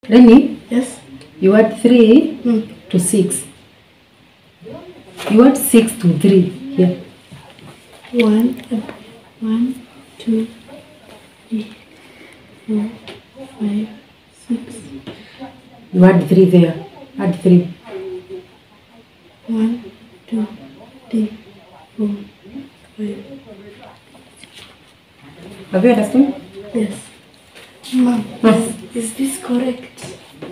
Lenny? Yes. You add 3 to 6. You add 6 to 3. Here. 1, 2, 3, 4, 5, 6. You add 3 there. Add 3. 1, 2, 3, 4, 5. Have you understood? Yes. Mom, is this correct?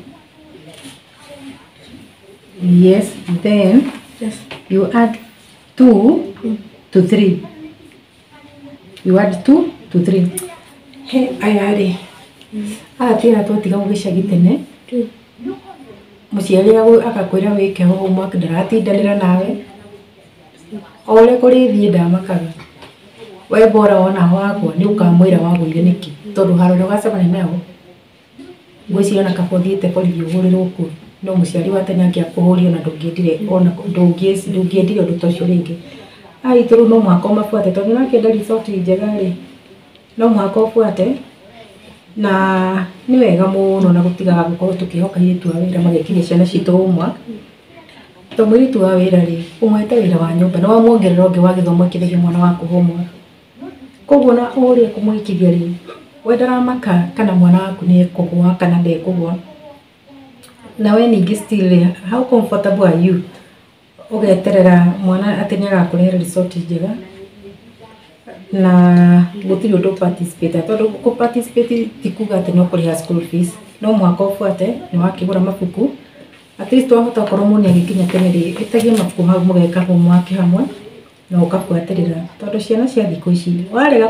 Yes. Then Yes. you add 2 to 3. You add 2 to 3. Hey, ayari. Tira tu tiga ugicagi tene. Muciari akakwira wike homework ndaratindanira nawe. Ole kuri thie ndamakaga. We bora wona wakwa ni ukamwira wagwire niki tondu harore gacabana nayo. Gwiciria na kabothiite koririo gurirwo ku. No muciari wa tene akia kuhurio na ndungiendire ona ndungiendire undu tocio ringi. Ai turu no mwako mafuate tondu nakenda resort njega ri. No mwako fuate na ni wega muno na gutigaga gukorwo tukihoka hitu wa wira magikinya ciana citu umwa. To mwiritu wa wira ri umwete wira wa nyumba no wamuongerera ungi wa githomo kithige mwana waku homwa. Koguo na uria kumwikithia ri wendara maka kana mwana waku ni ekugwa kana ndekugwa. Na we ningi still how comfortable are you? Ugeterera mwana atini agakurehera resort njega na gutiri undu participate tondu ku participate tikuga ati no kuriha school fees no mwaka ufuate ni wakigura mabuku at least wahota korwo muni agikinya tene ri itagie mabuku hau mugeka homework hamwe na ukafuatirira tondu ciana cia thiku ici warega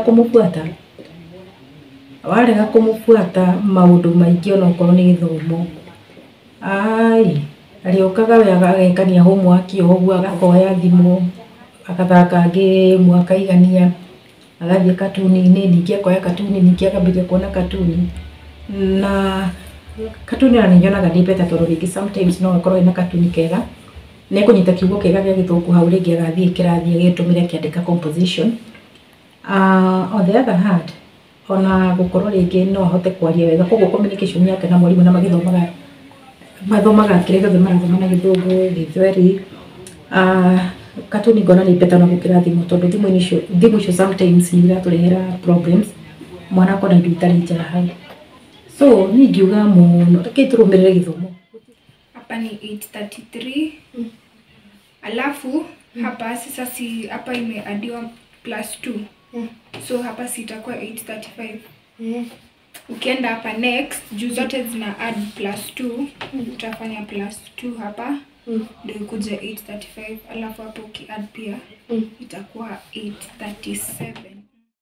kumufuata maundu maingi ona ukorwo ni githomo ai ariokaga we agekania homework oguo agakoya thimu akathaka game akaigania agathie katuni ningi akoya katuni ningi akambia kuona katuni na katuni na nyonaga ni beta tondu ringi sometimes no akorwo ina katuni kega ne kunyita kiugo kega gya githuku hau ringi agathie kirathie gitumire kiandika composition. On the other hand ona gukorwo ringi no ahote kwaria wega koguo communication yake na mwalimu na mathomaga kire gothe marathoma na githungu githweri. Katuni ngona ni beta na gukira thimu tondu thimu icio sometimes ni iraturehera problems mwana kona indu itari njara hau. So ni ngiuga muno reke turumirire githomo. Hapa ni 833. Alafu hapa sasa si hapa imeadiwa +2. So hapa sitakuwa 835. Ukienda hapa next juu zote zina add +2 utafanya +2 hapa ndio ikuje 835 alafu hapo ukiadd pia itakuwa 837.